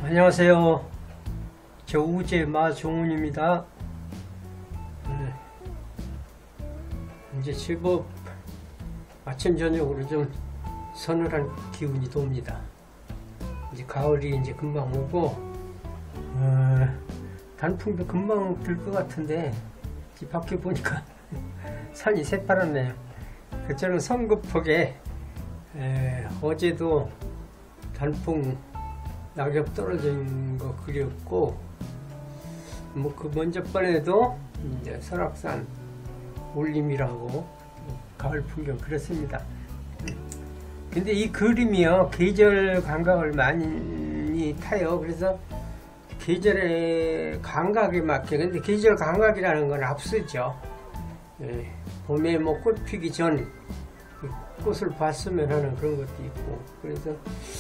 안녕하세요. 저 우제 마종훈입니다. 이제 제법 아침 저녁으로 좀 서늘한 기운이 돕니다. 이제 가을이 이제 금방 오고 단풍도 금방 들 것 같은데 밖에 보니까 산이 새파랗네요. 저는 성급하게 어제도 단풍 낙엽 떨어진 거 그렸고, 뭐 그 먼저 번에도 이제 설악산 울림이라고 가을 풍경 그렸습니다. 근데 이 그림이요, 계절 감각을 많이 타요. 그래서 계절의 감각에 맞게, 근데 계절 감각이라는 건 앞서죠. 봄에 뭐 꽃 피기 전 꽃을 봤으면 하는 그런 것도 있고, 그래서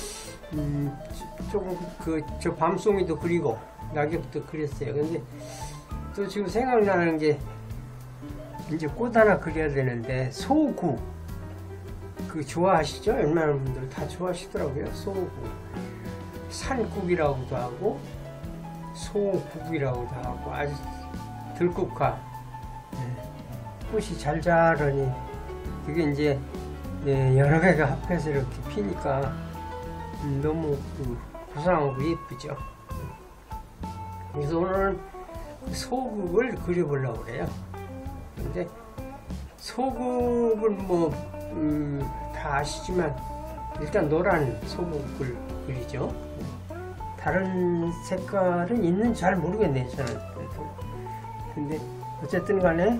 조금 저 밤송이도 그리고 낙엽도 그렸어요. 근데 또 지금 생각나는 게, 이제 꽃 하나 그려야 되는데, 소구 좋아하시죠? 웬만한 분들 다 좋아하시더라고요. 소구, 산국이라고도 하고 소국이라고도 하고, 아주 들국화 꽃이 잘 자라니 그게 이제 여러 개가 합해서 이렇게 피니까 너무 고상하고 예쁘죠. 그래서 오늘은 소국을 그려보려고 그래요. 근데 소국은 뭐 다 아시지만 일단 노란 소국을 그리죠. 다른 색깔은 있는지 잘 모르겠네요, 저는. 근데 어쨌든 간에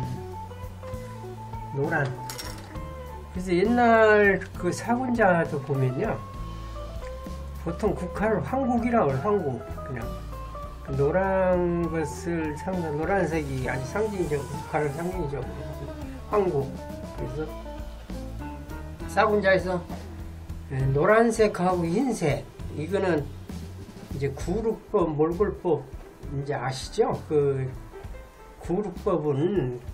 노란. 그래서 옛날 그 사군자도 보면요, 보통 국화를 황국이라고 해요. 황국. 그냥 노란 것을 노란색이 아주 상징적으로, 국화를 상징적으로 황국. 그래서 사군자에서 노란색하고 흰색, 이거는 이제 구룩법, 몰골법 이제 아시죠? 그 구룩법은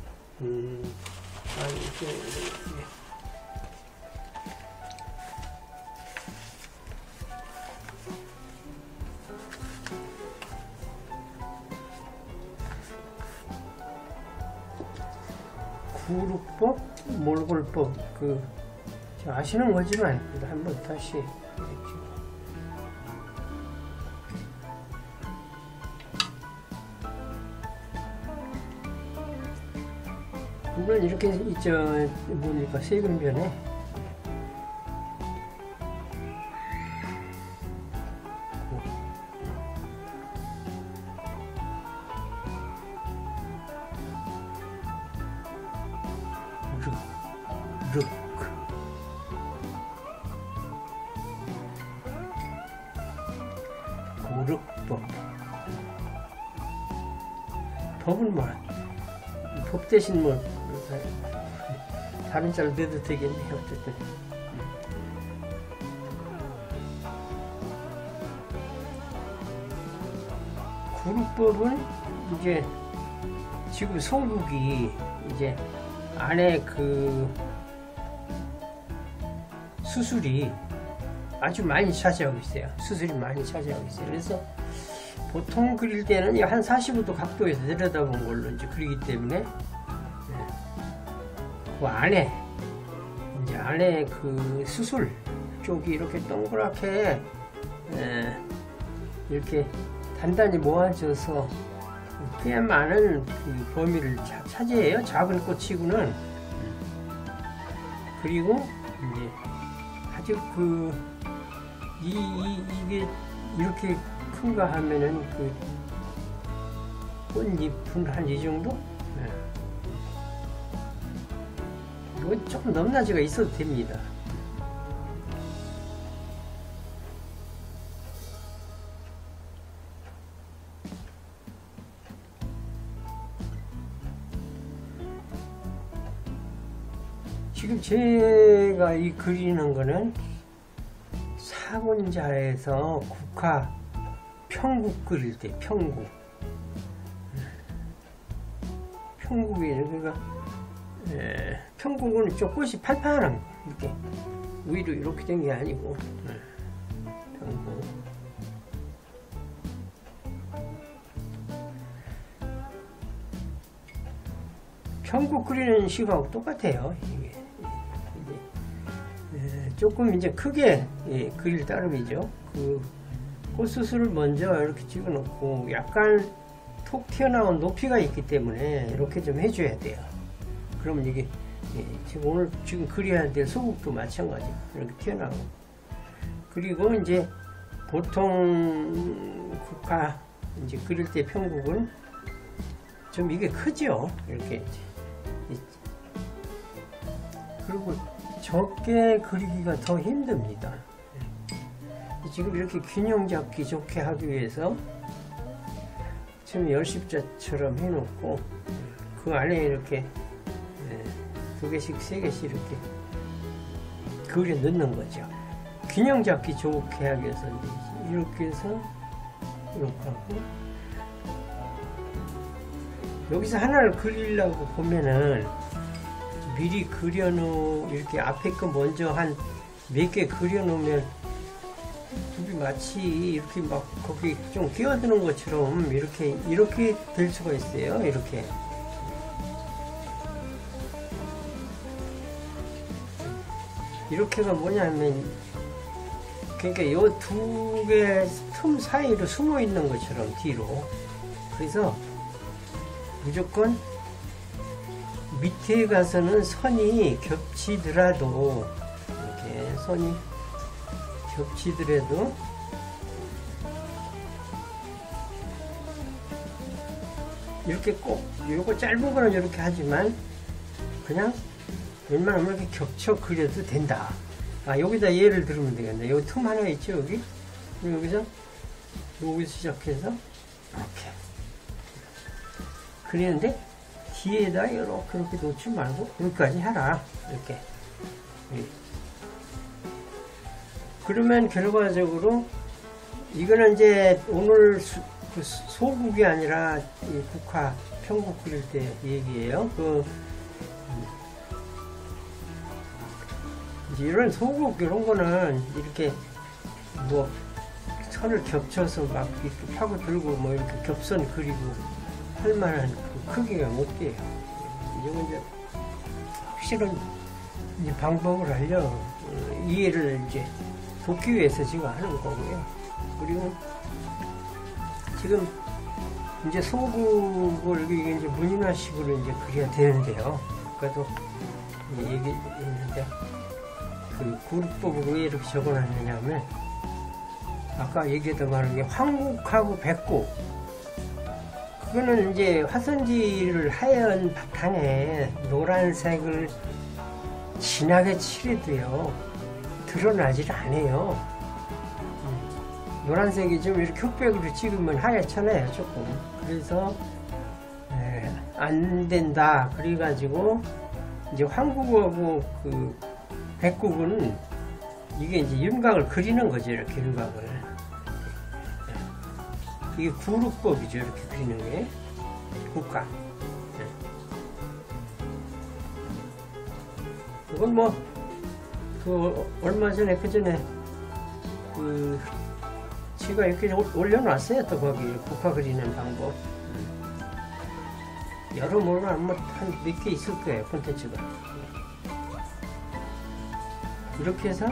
구룩법, 몰골법, 아시는 거지만 한번 다시 이렇게. 이건 이렇게 보니까 세금변에 구룩법. 법은 뭐, 법 대신 뭐 다른 자를 내도 되겠네요. 어쨌든 구룩법은 이제 지금 소국이 이제 안에 수술이 아주 많이 차지하고 있어요. 수술이 많이 차지하고 있어요. 그래서 보통 그릴 때는 한 45도 각도에서 내려다본 걸로 이제 그리기 때문에, 그 안에 그 수술 쪽이 이렇게 동그랗게 이렇게 단단히 모아져서 꽤 많은 그 범위를 차지해요. 작은 꽃치고는. 그리고 이제 아주 이게 이렇게 큰가 하면은 꽃잎은 한 이 정도? 이건 조금 넘나지가 있어도 됩니다. 지금 제가 이 그리는 거는 사군자에서 국화 평국 그릴 때, 평국이에요. 그러니까 평국은 좀 꽃이 팔팔한 거, 이렇게 위로 이렇게 된 게 아니고 평국. 편국 그리는 식하고 똑같아요. 이게 조금 이제 크게 그릴 따름이죠. 그 꽃수술을 먼저 이렇게 찍어 놓고 약간 톡 튀어나온 높이가 있기 때문에 이렇게 좀 해줘야 돼요. 그러면 이게 지금 오늘 그려야 될 소국도 마찬가지 이렇게 튀어나오고, 그리고 이제 보통 국화 이제 그릴 때 편국은 좀 이게 크죠. 이렇게 그리고 적게 그리기가 더 힘듭니다. 지금 이렇게 균형 잡기 좋게 하기 위해서 지금 열십자처럼 해놓고 그 안에 이렇게 2개씩 3개씩 이렇게 그려 넣는 거죠. 균형 잡기 좋게 하기 위해서 이렇게 해서 이렇게 하고, 여기서 하나를 그리려고 보면은 미리 이렇게 앞에 거 먼저 한 몇 개 그려 놓으면 둘이 마치 이렇게 막 거기 좀 끼어드는 것처럼 이렇게 될 수가 있어요. 이렇게가 뭐냐면, 그러니까 이 2개 틈 사이로 숨어 있는 것처럼 뒤로. 그래서 무조건 밑에 가서는 선이 겹치더라도, 이렇게 선이 겹치더라도 이렇게 꼭 요거 짧은 거는 이렇게 하지만 그냥 웬만하면 이렇게 겹쳐 그려도 된다. 여기다 예를 들으면 되겠네. 여기 틈 하나 있죠, 여기? 여기서 시작해서 이렇게 그리는데 뒤에다 이렇게 놓지 말고 여기까지 해라. 이렇게. 그러면 결과적으로 이거는 이제 오늘 소국이 아니라 이 국화 편국 그릴 때 얘기예요. 이제 이런 소국 이런 거는 이렇게 뭐 선을 겹쳐서 막 이렇게 파고 들고 뭐 이렇게 겹선 그리고 할 만한 그 크기가 못 돼요. 이건 이제 확실한 이제 방법을 이해를 이제 돕기 위해서 지금 하는 거고요. 그리고 지금 이제 소국을 이게 이제 무늬화식으로 이제 그려야 되는데요. 아까도 얘기했는데 그 구루법을 왜 이렇게 적어놨느냐면, 아까 얘기했던 말은 황국하고 백국, 그거는 이제 화선지를 하얀 바탕에 노란색을 진하게 칠해도요 드러나질 않아요. 노란색이 좀 이렇게 흑백으로 찍으면 하얗잖아요, 조금. 그래서 안 된다. 그래가지고 이제 황국하고 그 백국은 이게 이제 윤곽을 그리는 거죠. 이렇게 윤곽을. 이게 구루법이죠. 이렇게 그리는 게 국각. 이건 뭐 얼마 전에 제가 이렇게 올려놨어요. 또 거기 국화 그리는 방법. 여러모로 한 몇 개 있을 거예요, 콘텐츠가. 이렇게 해서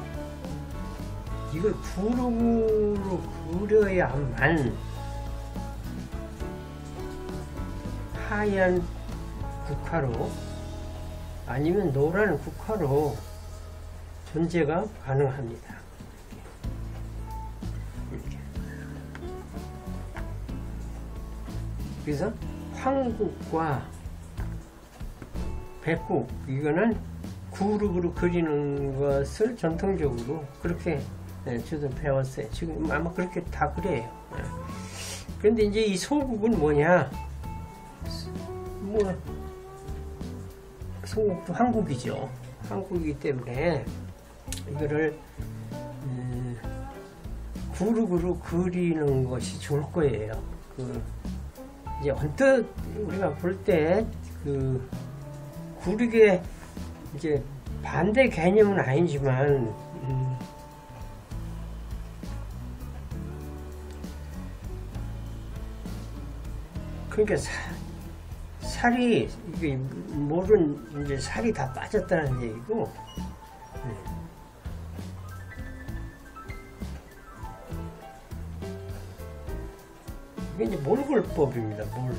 이걸 구름으로 그려야만 하얀 국화로 아니면 노란 국화로 존재가 가능합니다. 이렇게. 그래서 황국과 백국, 이거는 구룩으로 그리는 것을 전통적으로 그렇게 저도 배웠어요. 지금 아마 그렇게 다 그래요. 그런데 이제 이 소국은 뭐냐? 소국도 한국이죠. 한국이기 때문에 이거를 구룩으로 그리는 것이 좋을 거예요. 이제 언뜻 우리가 볼 때 구룩의 이제 반대 개념은 아니지만 그러니까 살이, 이게 몰은 이제 살이 다 빠졌다는 얘기고, 이게 이제 몰골법입니다. 몰.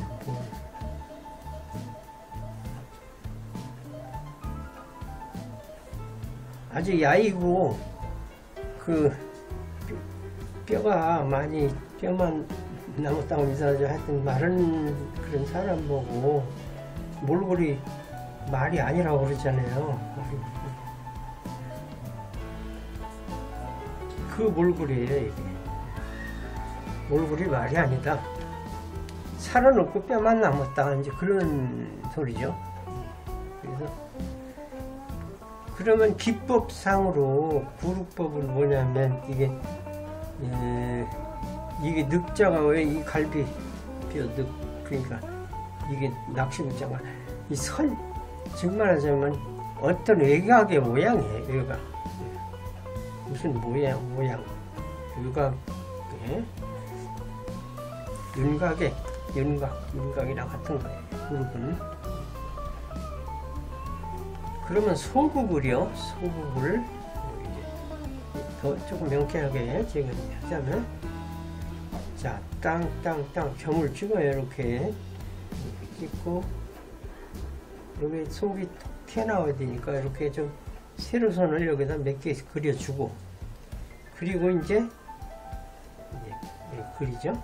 아주 야이고, 뼈가 많이, 뼈만 남았다고 이상하죠. 하여튼 마른 그런 사람 보고 몰골이 말이 아니라고 그러잖아요. 그 몰골이에요, 이게. 몰골이 말이 아니다. 살은 없고 뼈만 남았다. 이제 그런 소리죠. 그래서, 그러면 기법상으로 구루법은 뭐냐면, 이게 늑자가 왜 이 갈비 뼈 그러니까 이게 낚시늑자가 이 선, 즉 말하자면 어떤 외곽의 모양이에요. 외곽. 무슨 모양 외곽에 윤곽이랑 같은 거예요. 구룩은. 그러면 소국을요. 소국을 이제 더 조금 명쾌하게 제가 하자면, 자, 땅 점을 찍어요. 이렇게 찍고, 여기 속이 톡 튀어나와야 되니까 이렇게 좀 세로선을 여기다 몇 개 그려주고, 그리고 이제 그리죠.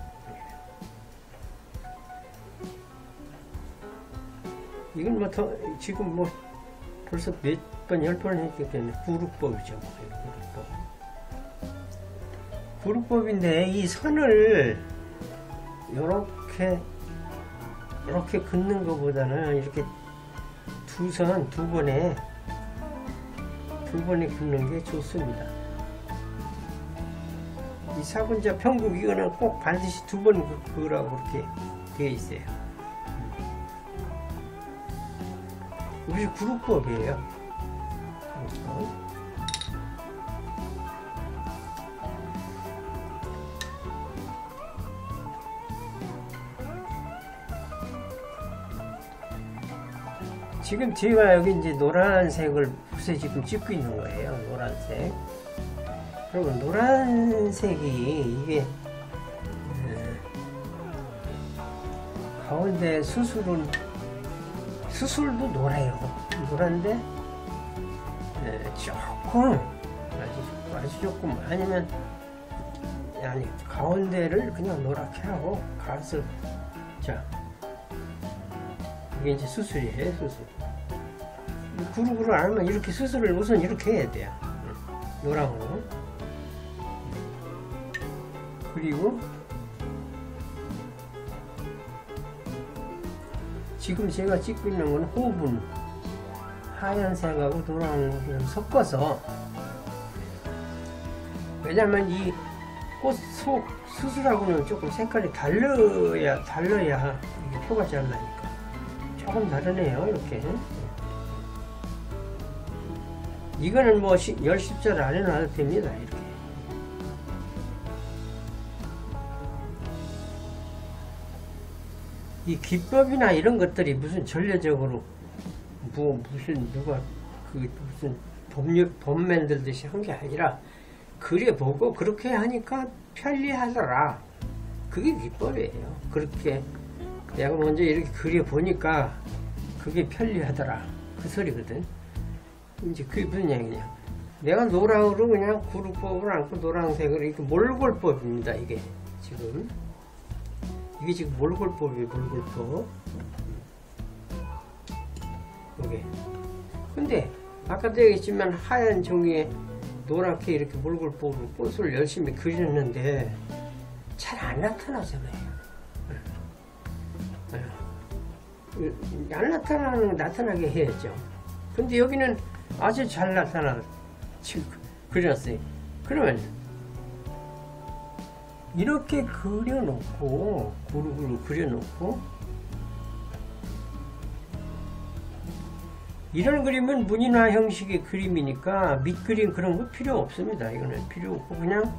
이건 뭐 더 지금 뭐 벌써 몇 번, 10번 했기 때문에 구루법이죠. 구루법인데, 이 선을 이렇게 긋는 것보다는 이렇게 두 번에 긋는 게 좋습니다. 이 사분자 평국 이거는 꼭 반드시 두 번 그으라고 그렇게 되어 있어요. 이것이 구루법이에요. 지금 제가 여기 이제 노란색을 붓에 지금 찍고 있는 거예요. 노란색. 그러면 노란색이 이게 가운데 수술도 노래요. 노란데 조금 아주 조금 아니면 가운데를 그냥 노랗게 하고 갓을, 자, 이게 이제 수술이에요. 수술. 구루구루 안 하면 이렇게 수술을 우선 이렇게 해야 돼요. 노랑으로. 그리고 지금 제가 찍고 있는 건 호분, 하얀색하고 노랑을 섞어서, 왜냐면 이 꽃 속 수술하고는 조금 색깔이 달라야 이게 표가 잘 나니까. 조금 다르네요. 이렇게. 이거는 뭐 10절 안 해놔도 됩니다. 이렇게. 이 기법이나 이런 것들이 무슨 전례적으로 누가 무슨 법 만들듯이 한 게 아니라, 그려보고 그렇게 하니까 편리하더라. 그게 기법이에요. 그렇게 내가 먼저 이렇게 그려보니까 그게 편리하더라. 그 소리거든. 이제 그게 무슨 얘기냐. 내가 노랑으로 그냥 구루법을 안고 노란색으로 이렇게 몰골법입니다. 이게 지금 몰골법이에요. 몰골법. 이게. 근데 아까도 얘기했지만 하얀 종이에 노랗게 이렇게 몰골법으로 꽃을 열심히 그렸는데 잘 안 나타나잖아요. 안 나타나게 해야죠. 근데 여기는 아주 잘 그렸어요. 그러면 이렇게 그려놓고, 구루구루 그려놓고, 이런 그림은 문인화 형식의 그림이니까 밑그림 그런 거 필요 없습니다. 이거는 필요 없고 그냥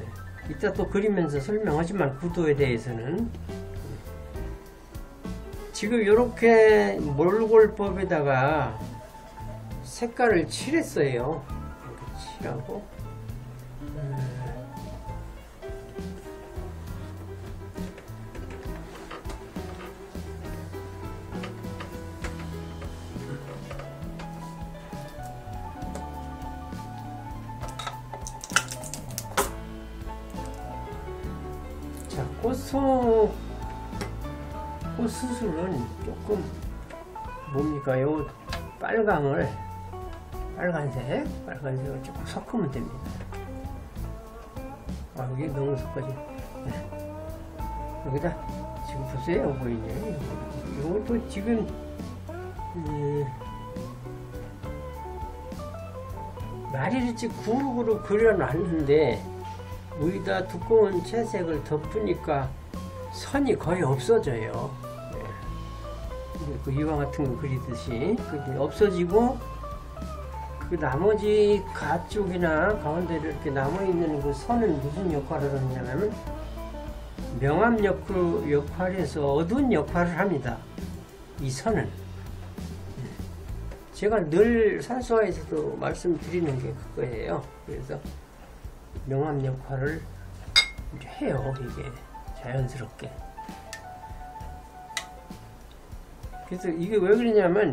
이따 또 그리면서 설명하지만 구도에 대해서는 지금 이렇게 몰골법에다가 색깔을 칠했어요. 이렇게 칠하고 자, 꽃수술은 조금 뭡니까? 요 빨강을 빨간색을 조금 섞으면 됩니다. 아, 이게 너무 섞어지. 네. 여기다 지금 보세요, 보이네. 이것도 지금 말일일찍 구룩으로 그려놨는데 위에다 두꺼운 채색을 덮으니까 선이 거의 없어져요. 네. 그 이와 같은 거 그리듯이 그게 없어지고, 그 나머지 가쪽이나 가운데를 이렇게 남아있는 그 선은 무슨 역할을 하냐면 명암 역할에서 어두운 역할을 합니다. 이 선은 제가 늘 산수화에서도 말씀드리는 게 그거예요. 그래서 명암 역할을 해요, 이게 자연스럽게. 그래서 이게 왜 그러냐면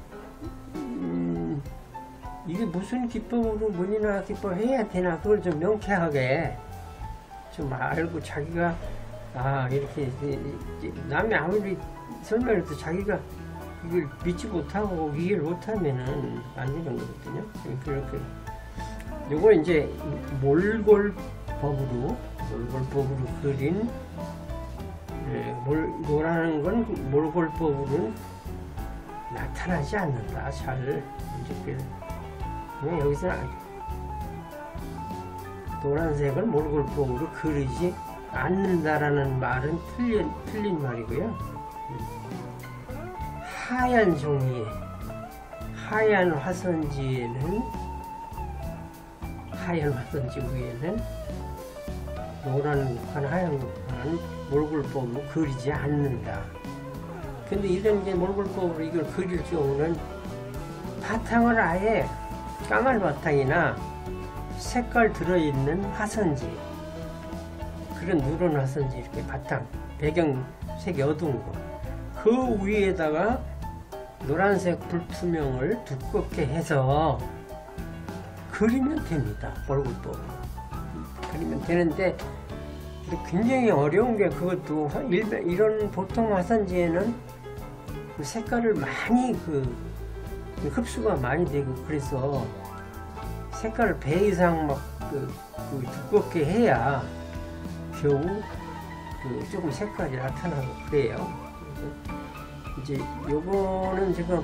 이게 무슨 기법으로 문이나 기법 해야 되나, 그걸 좀 명쾌하게 좀 알고, 자기가 이렇게 남이 아무리 설명해도 자기가 이걸 믿지 못하고 이해를 못하면은 안 되는 거거든요. 그렇게 요거 이제 몰골법으로 그린, 노라는 건 몰골법으로는 나타나지 않는다. 잘 이제 그냥 여기서 노란색을 몰골법으로 그리지 않는다라는 말은 틀린 말이고요. 하얀 종이에, 하얀 화선지에는, 하얀 화선지 위에는 노란 룩한 하얀 룩한 몰골법으로 그리지 않는다. 근데 이런 게 몰골법으로 이걸 그릴 경우는 바탕을 아예 까만 바탕이나 색깔 들어있는 화선지, 그런 누런 화선지, 이렇게 바탕, 배경색이 어두운 거, 그 위에다가 노란색 불투명을 두껍게 해서 그리면 됩니다. 몰골법으로 그리면 되는데, 굉장히 어려운 게, 그것도 이런 보통 화선지에는 그 색깔을 많이 흡수가 많이 되고, 그래서 색깔을 배 이상 막 두껍게 해야 겨우 조금 색깔이 나타나고 그래요. 이제 요거는 지금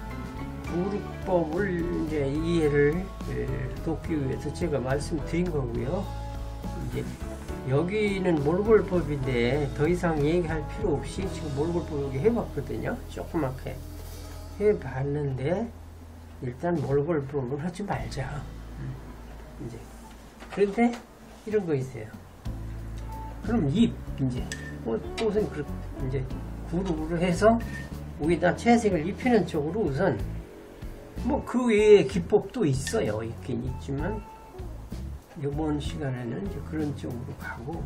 구룩법을 이제 이해를 돕기 위해서 제가 말씀드린 거고요. 이제 여기는 몰골법인데 더 이상 얘기할 필요 없이 지금 몰골법 여기 해봤거든요. 조그맣게 해봤는데 일단 몰골법을 하지 말자. 이제 그런데 이런 거 있어요. 그럼 잎, 이제 꽃은 이제 구룩으로 해서 위에다 채색을 입히는 쪽으로 우선, 뭐 그 외에 기법도 있어요. 있긴 있지만 이번 시간에는 이제 그런 쪽으로 가고,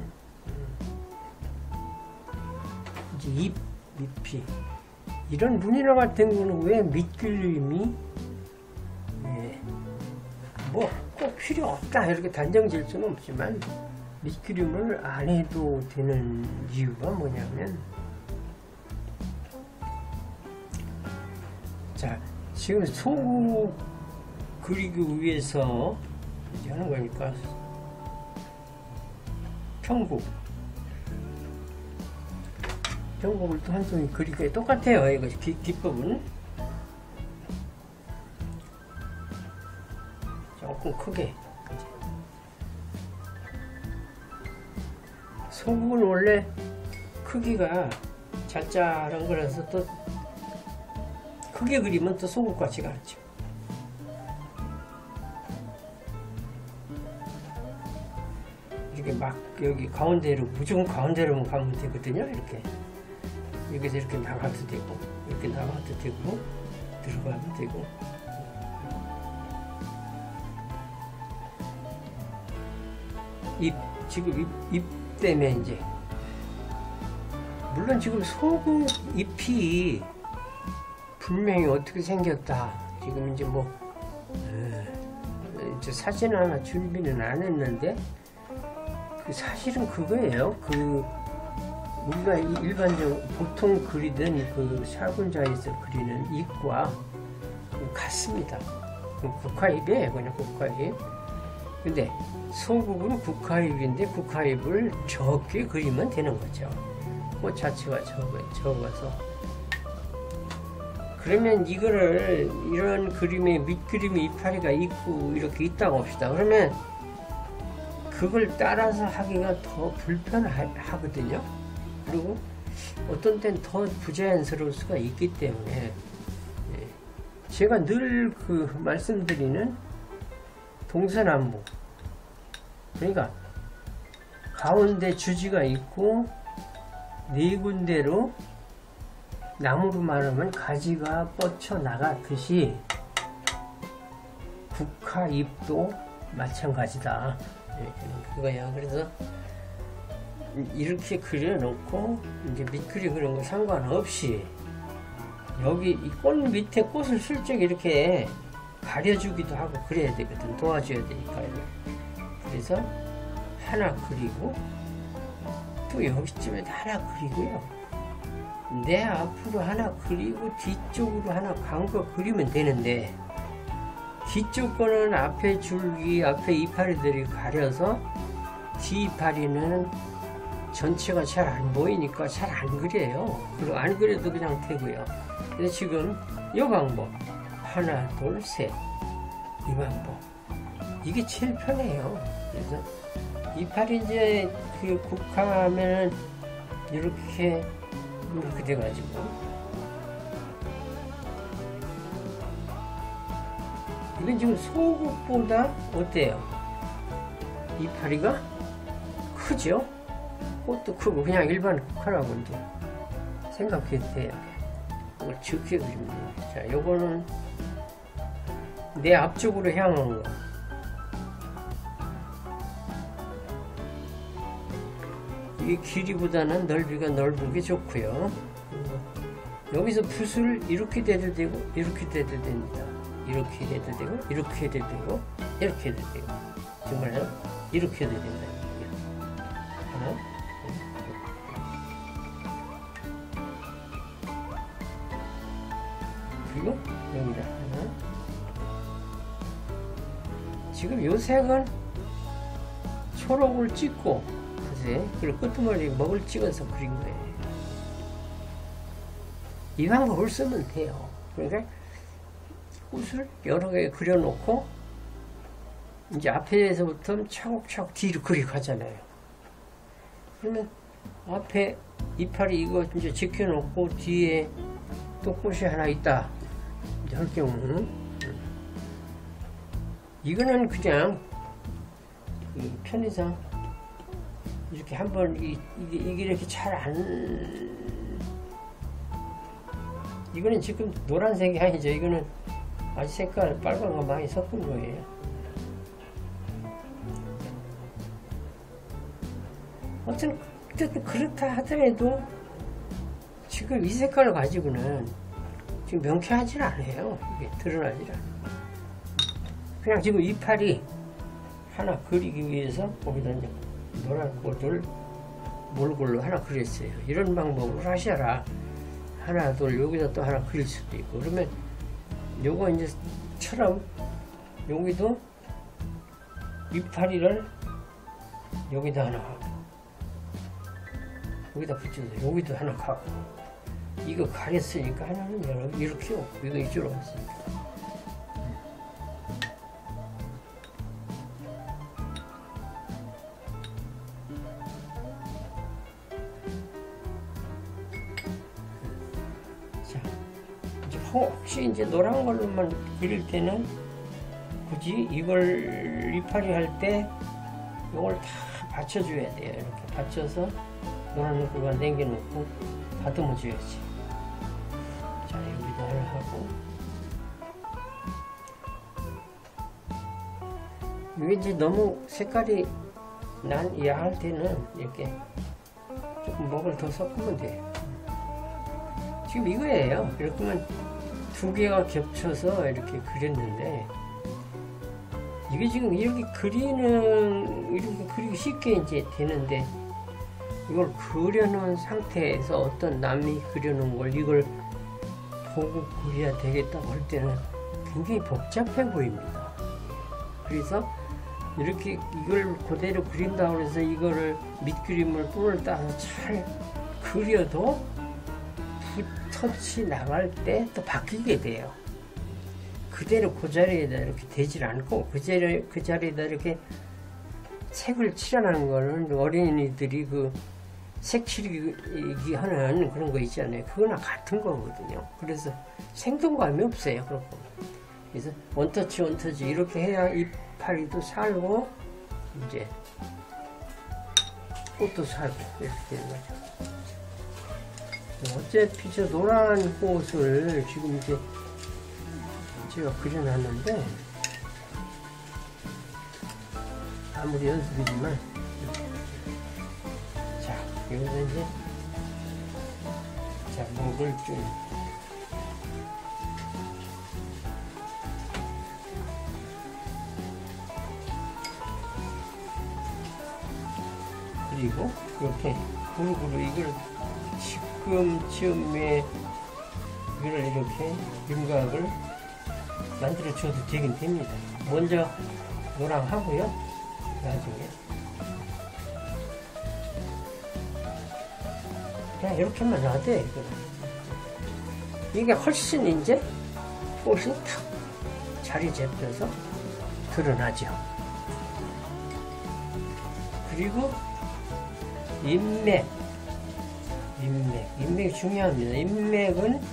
이제 잎이 이런 무늬나 같은 거는 왜 밑그림이 뭐 꼭 필요 없다 이렇게 단정 지을 수는 없지만, 밑그림을 안 해도 되는 이유가 뭐냐면, 자, 지금 소 그리기 위해서 이제 하는 거니까 편곡을 또 한 송이 그리기가 똑같아요. 이거 기법은 조금 크게. 소국은 원래 크기가 짤짤한 거라서 또 크게 그리면 또 소국 같지가 않죠. 이렇게 막 여기 가운데로, 무조건 가운데로만 가면 되거든요. 이렇게 여기서 이렇게 나가도 되고, 이렇게 나가도 되고, 들어가도 되고. 지금 잎 때문에 이제, 물론 지금 소금 잎이 분명히 어떻게 생겼다. 지금 이제 뭐, 이제 사진 하나 준비는 안 했는데, 그 사실은 그거예요. 그 우리가 일반적으로 보통 그리던 그 샤군자에서 그리는 잎과 같습니다. 국화잎이에요, 그냥 국화잎. 근데 소국은 국화잎인데 국화잎을 적게 그리면 되는 거죠. 꽃 자체가 적어서. 그러면 이거를 이런 그림에 밑그림에 이파리가 있고 이렇게 있다고 합시다. 그러면 그걸 따라서 하기가 더 불편하거든요. 그리고 어떤 때는 더 부자연스러울 수가 있기 때문에 제가 늘 그 말씀드리는 동서남북, 그러니까 가운데 주지가 있고 네 군데로 나무로 말하면 가지가 뻗쳐 나가듯이 국화잎도 마찬가지다. 그거야. 그래서 이렇게 그려놓고 이제 밑그림 그런 거 상관없이 여기 이 꽃 밑에 꽃을 슬쩍 이렇게 가려주기도 하고 그래야 되거든. 도와줘야 되니까요. 그래서 하나 그리고 또 여기쯤에도 하나 그리고요. 내 앞으로 하나 그리고 뒤쪽으로 하나 감고 그리면 되는데, 뒤쪽 거는 앞에 줄기, 앞에 이파리들이 가려서 뒤 이파리는 전체가 잘 안 보이니까 잘 안 그려요. 그리고 안 그려도 그냥 되고요. 그래서 지금 이 방법, 하나, 둘, 셋, 이 방법, 이게 제일 편해요. 그래서 이파리 이제 그 국화하면은 이렇게 돼가지고, 이건 지금 소국보다 어때요? 이파리가 크죠? 꽃도 크고 그냥 일반 국화라고 이제 생각해도 돼요. 이걸 적게 그리면 돼요. 자, 요거는 내 앞쪽으로 향한 거. 이 길이보다는 넓이가 넓은 게 좋고요. 여기서 붓을 이렇게 대도 되고 이렇게 대도 됩니다. 이렇게 해도 되고 이렇게 해도 되고 이렇게 해도 되고, 정말요? 이렇게 해도 된다. 하나, 그리고 여기다 하나. 지금 요 색은 초록을 찍고, 그리고 끄트머리 먹을 찍어서 그린 거예요. 이 방법을 쓰면 돼요. 그러니까 꽃을 여러 개 그려놓고 이제 앞에서부터 차곡차곡 뒤로 그리고 가잖아요. 그러면 앞에 이파리 이거 이제 지켜놓고 뒤에 또 꽃이 하나 있다 이제 할 경우는, 이거는 그냥 편의상 이렇게 한번 이게 이렇게 잘 안, 이거는 지금 노란색이 아니죠. 이거는 아직 색깔 빨간 거 많이 섞은 거예요. 어쨌든 그렇다 하더라도 지금 이 색깔을 가지고는 지금 명쾌하지 않아요. 이게 드러나지 않아요. 그냥 지금 이파리 하나 그리기 위해서 거기다 이제 노란 꽃을 몰골로 하나 그렸어요. 이런 방법으로 하셔라. 하나 둘 여기다 또 하나 그릴 수도 있고. 그러면 요거 이제 처럼 여기도 이파리를 여기다 하나 하고 여기다 붙여서 여기도 하나 가고, 이거 가렸으니까 하나는 이렇게 없고 이거 이쪽으로 왔으니까. 자, 이제 혹시 이제 노란 걸로만 그릴 때는 굳이 이걸 이파리 할 때 이걸 다 받쳐줘야 돼요. 이렇게 받쳐서 노란 그거 남겨놓고 다듬어 줘야지. 자, 여기다 하고 이게 이제 너무 색깔이 야할 때는 이렇게 조금 먹을 더 섞으면 돼요. 지금 이거예요. 이렇게 하면 두 개가 겹쳐서 이렇게 그렸는데, 이게 지금 이렇게 이렇게 그리기 쉽게 이제 되는데, 이걸 그려놓은 상태에서 어떤 남이 그려놓은 걸 이걸 보고 그려야 되겠다고 할 때는 굉장히 복잡해 보입니다. 그래서 이렇게 이걸 그대로 그린다고 해서 이거를 밑그림을 뿔을 따서 잘 그려도 붓터치 나갈 때 또 바뀌게 돼요. 그대로 그 자리에다 이렇게 되질 않고 그 자리에다 이렇게 색을 칠하는 거는 어린이들이 그 색칠기 하는 그런 거 있잖아요. 그거나 같은 거거든요. 그래서 생동감이 없어요. 그렇고. 그래서 원터치 이렇게 해야 이파리도 살고 이제 꽃도 살고 이렇게 되는 거죠. 어차피 저 노란 꽃을 지금 이제 제가 그려놨는데, 아무리 연습이지만, 자, 여기서 이제, 자, 목을 좀, 그리고 이렇게 구르구르 이걸 지금쯤에 이걸 이렇게 윤곽을 만들어 줘도 되긴 됩니다. 먼저 노랑 하고요. 나중에 그냥 이렇게만 놔둬요. 이게 훨씬 이제 꽃이 탁 자리 잡혀서 드러나죠. 그리고 인맥이 중요합니다. 인맥은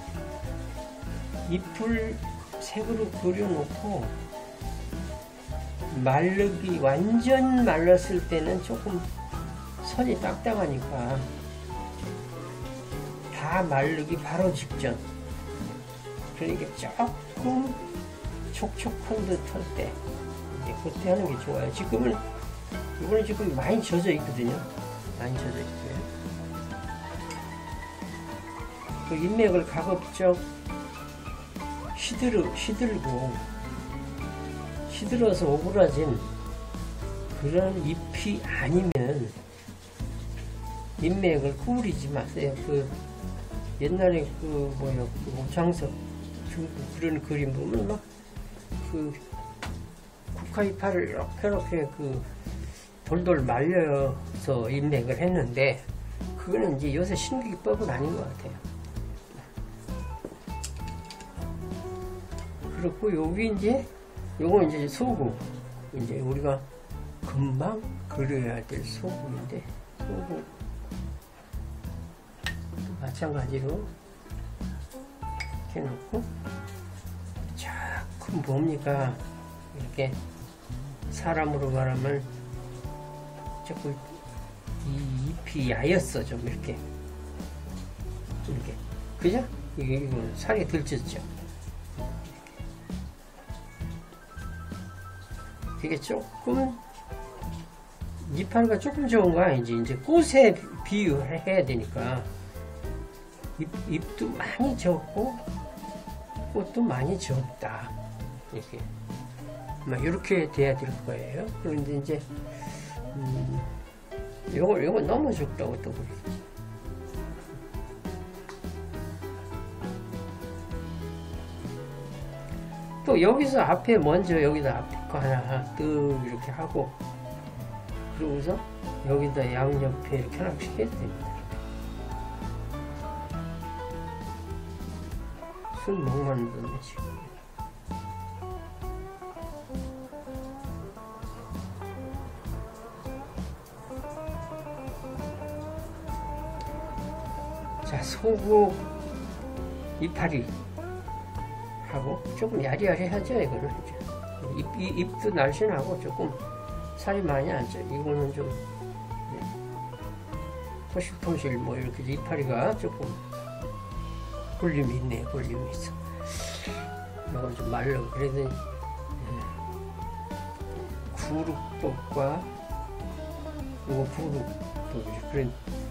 잎을 색으로 그려놓고 완전 말랐을 때는 조금 선이 딱딱하니까 다 마르기 바로 직전, 그러니까 조금 촉촉한 듯 할 때 그때 하는 게 좋아요. 이거는 지금 많이 젖어 있거든요. 많이 젖어 있고요. 그 인맥을 가급적 시들어서 오그라진 그런 잎이 아니면 인맥을 구부리지 마세요. 그 옛날에 그 오창석 그런 그림 보면 막 그 국화이파를 이렇게 그 돌돌 말려서 인맥을 했는데, 그거는 이제 요새 신기법은 아닌 것 같아요. 그렇고 요건 이제 소금, 이제 우리가 금방 그려야 될 소금인데, 소금 마찬가지로 이렇게 놓고 조금 뭡니까, 이렇게 사람으로 말하면 조금 이 잎이 야였어. 좀 이렇게 그죠? 이거 살이 들쳤죠. 이게 조금 이파리가 조금 좋은 거 아니지. 이제 꽃에 비유해야 되니까 잎도 많이 적고 꽃도 많이 적다. 이렇게 이렇게 돼야 될 거예요. 그런데 이제 요거 너무 적다고 또 그래. 또 여기서 앞에 먼저 여기다 앞에 거 하나 뜩 이렇게 하고, 그러고서 여기다 양옆에 이렇게 하나씩 해도 됩니다. 순목만 넣는 식으로. 자, 소국 이파리 하고 조금 야리야리하죠. 이거는 잎도 날씬하고 조금 살이 많이 안 쪄요. 이거는 좀 포실포실 뭐 이렇게 이파리가 조금 볼륨이 있네. 볼륨이 있어. 이걸 좀 말려. 그래서 구룩법과 이거 구룩법이죠. 그래.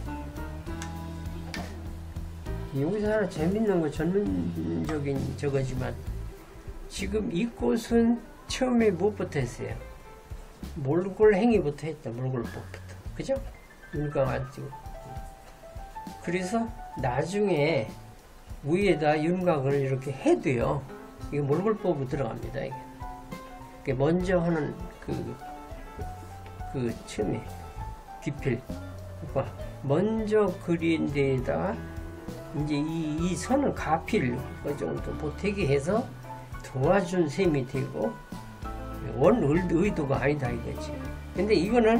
여기서 하나 재밌는 거, 전문적인 저거지만 지금 이 꽃은 처음에 무엇부터 했어요? 몰골행위부터 했다. 몰골법부터. 그죠? 윤곽 안 띄고. 그래서 나중에 위에다 윤곽을 이렇게 해도요. 이게 몰골법으로 들어갑니다. 이게 먼저 하는 그 처음에 기필. 그러니까 먼저 그린 데에다가 이제 이 선을 가필 그 정도 보태기 해서 도와준 셈이 되고 원 의도가 아니다 이거지. 근데 이거는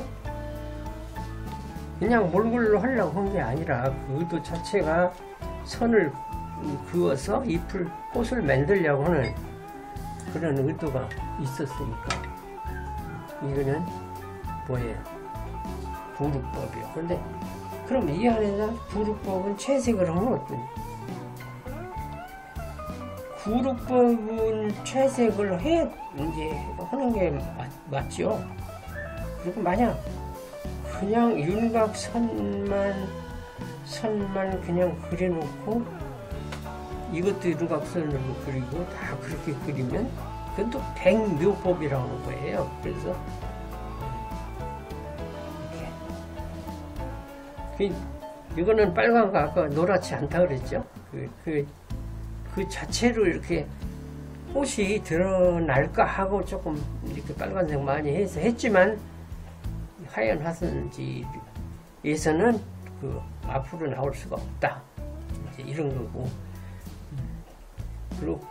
그냥 몰골로 하려고 한 게 아니라 그 의도 자체가 선을 그어서 잎을 꽃을 만들려고 하는 그런 의도가 있었으니까 이거는 뭐예요? 부룩법이요. 근데 그럼 이 안에다 부룩법은 채색을 하면 어떠냐? 부룩법은 채색을 해 이제 하는 게 맞죠. 그리고 만약 그냥 윤곽 선만 그냥 그려놓고 이것도 윤곽선으로 그리고 다 그렇게 그리면 그건 또 백묘법이라고 하는 거예요. 그래서 이렇게 이거는 빨간 거 아까 노랗지 않다 그랬죠. 그 자체로 이렇게 꽃이 드러날까 하고 조금 이렇게 빨간색 많이 해서 했지만 하얀 화선지에서는 그 앞으로 나올 수가 없다. 이제 이런 거고. 그리고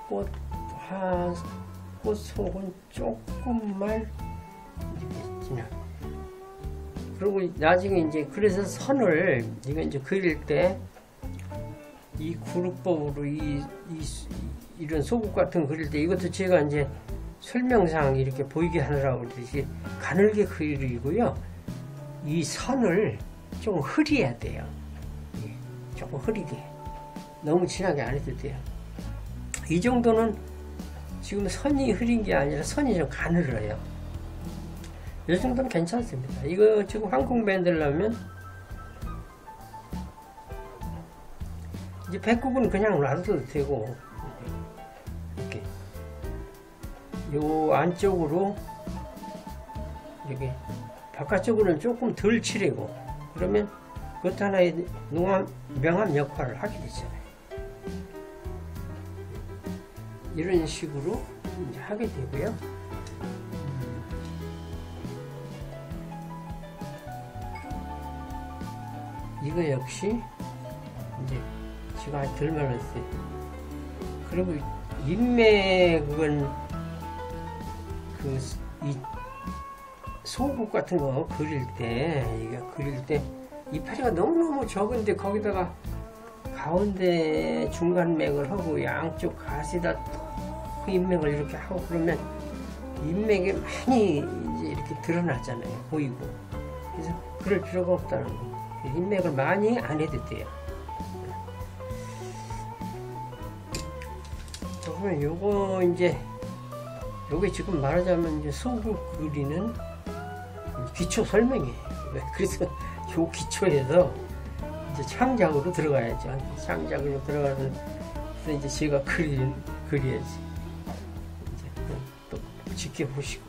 꽃 속은 조금만 이렇게 지나. 그리고 나중에 이제 그래서 선을 이거 이제 그릴 때 이 구룩법으로 이런 소국 같은 거 그릴 때 이것도 제가 이제 설명상 이렇게 보이게 하느라고 이렇게 가늘게 그리고요. 이 선을 좀 흐려야 돼요. 조금 흐리게. 너무 진하게 안 해도 돼요. 이 정도는 지금 선이 흐린 게 아니라 선이 좀 가늘어요. 이 정도는 괜찮습니다. 이거 지금 황콩 만들려면 이제 백국은 그냥 놔둬도 되고 이렇게 요 안쪽으로 이렇게 바깥쪽으로는 조금 덜 칠하고 그러면 그것도 하나의 명암 역할을 하게 되잖아요. 이런 식으로 이제 하게 되고요. 이거 역시 이제 제가 덜 말랐어요. 그리고 인맥은 이 소국 같은 거 그릴 때 이파리가 너무너무 적은데 거기다가 가운데 중간 맥을 하고 양쪽 가시다 그 인맥을 이렇게 하고 그러면 인맥이 많이 이제 이렇게 드러나잖아요. 보이고. 그래서 그럴 필요가 없다는 거. 인맥을 많이 안 해도 돼요. 그러면 요거 이제 요게 지금 말하자면 이제 소국 그리는 기초 설명이에요. 그래서 요 기초에서 이제 창작으로 들어가야죠. 창작으로 들어가서 이제 제가 그려야지. 이제 또 지켜보시고.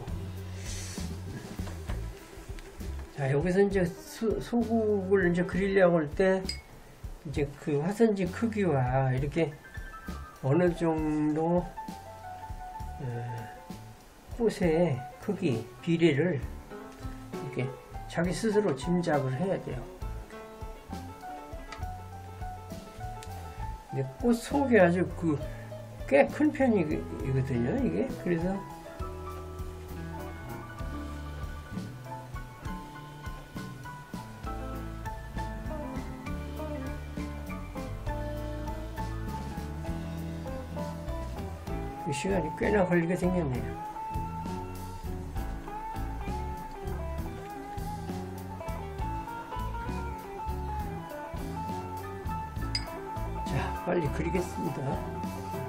자, 여기서 이제 소국을 이제 그리려고 할 때 이제 그 화선지 크기와 이렇게 어느 정도 꽃의 크기, 비례를 이렇게 자기 스스로 짐작을 해야 돼요. 근데 꽃 속이 아주 꽤 큰 편이거든요, 이게. 그래서 시간이 꽤나 걸리게 생겼네요. 그리겠습니다.